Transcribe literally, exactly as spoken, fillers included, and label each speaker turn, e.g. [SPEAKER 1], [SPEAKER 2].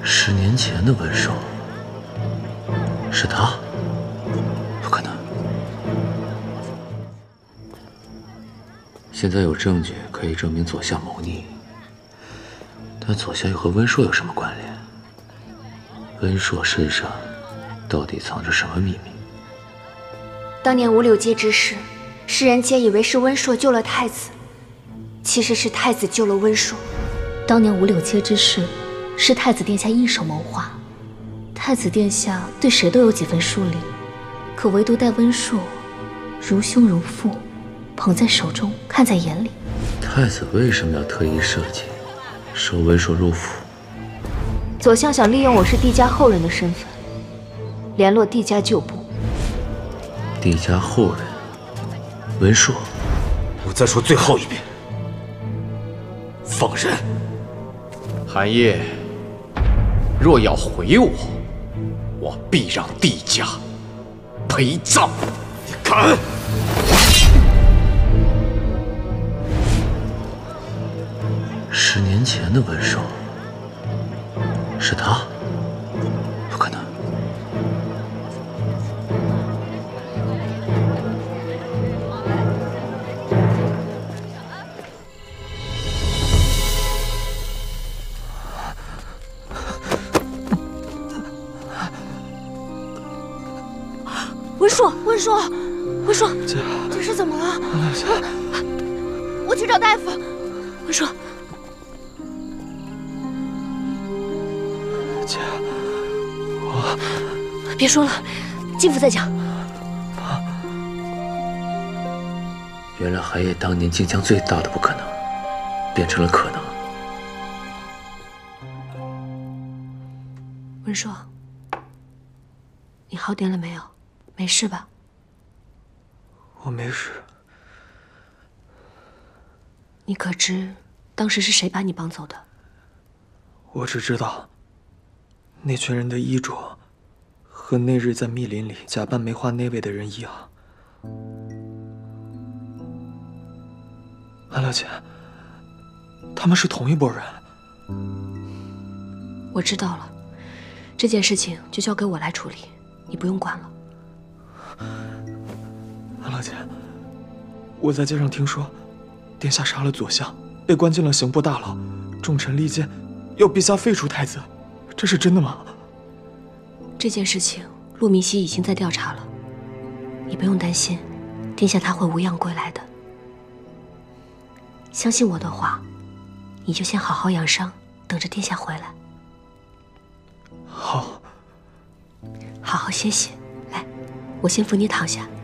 [SPEAKER 1] 十年前的温寿，是他？不可能！现在有证据可以证明左相谋逆，但左相又和温硕有什么关联？温硕身上到底藏着什么秘密？
[SPEAKER 2] 当年五柳街之事，世人皆以为是温硕救了太子，其实是太子救了温硕。
[SPEAKER 3] 当年五柳街之事，是太子殿下一手谋划。太子殿下对谁都有几分疏离，可唯独待温硕如兄如父，捧在手中，看在眼里。
[SPEAKER 1] 太子为什么要特意设计收温硕入府？
[SPEAKER 2] 左相想利用我是帝家后人的身份，联络帝家旧部。
[SPEAKER 1] 帝家后人，温硕。
[SPEAKER 4] 我再说最后一遍，放人！
[SPEAKER 5] 韩烨，若要回我，我必让帝家陪葬。
[SPEAKER 4] 你敢！
[SPEAKER 1] 十年前的温寿，是他？不可能！
[SPEAKER 2] 温硕，温硕，温硕，
[SPEAKER 6] 姐，
[SPEAKER 2] 这是怎么了？
[SPEAKER 6] 姐，
[SPEAKER 2] 我去找大夫。温硕，
[SPEAKER 6] 姐，我
[SPEAKER 2] 别说了，进府再讲。
[SPEAKER 1] 原来韩烨当年竟将最大的不可能变成了可能。
[SPEAKER 2] 温硕，你好点了没有？没事吧？
[SPEAKER 6] 我没事。
[SPEAKER 2] 你可知当时是谁把你绑走的？
[SPEAKER 6] 我只知道，那群人的衣着和那日在密林里假扮梅花那位的人一样。安乐姐，他们是同一拨人。
[SPEAKER 2] 我知道了，这件事情就交给我来处理，你不用管了。
[SPEAKER 6] 安乐姐，我在街上听说，殿下杀了左相，被关进了刑部大牢，重臣力荐要陛下废除太子，这是真的吗？
[SPEAKER 2] 这件事情，陆明熙已经在调查了，你不用担心，殿下他会无恙归来的。相信我的话，你就先好好养伤，等着殿下回来。
[SPEAKER 6] 好，
[SPEAKER 2] 好好歇息。来，我先扶你躺下。